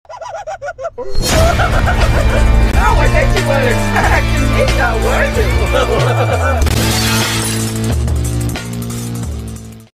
No, I think you were attacking me that way.